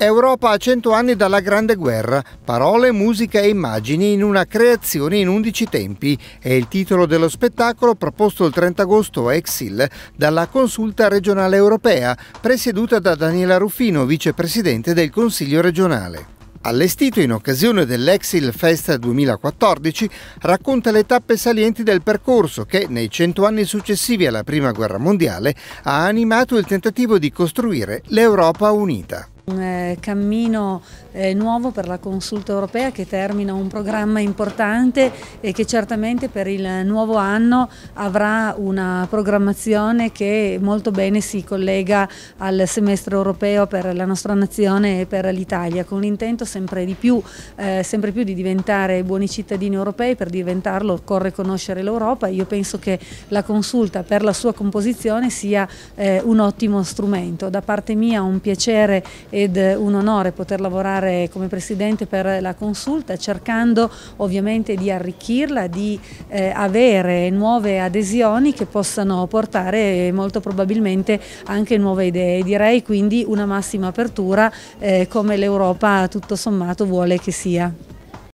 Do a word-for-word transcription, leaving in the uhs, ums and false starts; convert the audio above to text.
Europa a cento anni dalla Grande Guerra, parole, musica e immagini in una creazione in undici tempi è il titolo dello spettacolo proposto il trenta agosto a Exil dalla Consulta regionale europea, presieduta da Daniela Ruffino, vicepresidente del Consiglio regionale. Allestito in occasione dell'Exil Fest duemilaquattordici, racconta le tappe salienti del percorso che, nei cento anni successivi alla Prima Guerra Mondiale, ha animato il tentativo di costruire l'Europa unita. Un eh, cammino eh, nuovo per la Consulta europea che termina un programma importante e che certamente per il nuovo anno avrà una programmazione che molto bene si collega al semestre europeo per la nostra nazione e per l'Italia, con l'intento sempre di più, eh, sempre più di diventare buoni cittadini europei. Per diventarlo occorre conoscere l'Europa. Io penso che la Consulta per la sua composizione sia eh, un ottimo strumento. Da parte mia un piacere ed un onore poter lavorare come Presidente per la Consulta, cercando ovviamente di arricchirla, di eh, avere nuove adesioni che possano portare molto probabilmente anche nuove idee. Direi quindi una massima apertura eh, come l'Europa tutto sommato vuole che sia.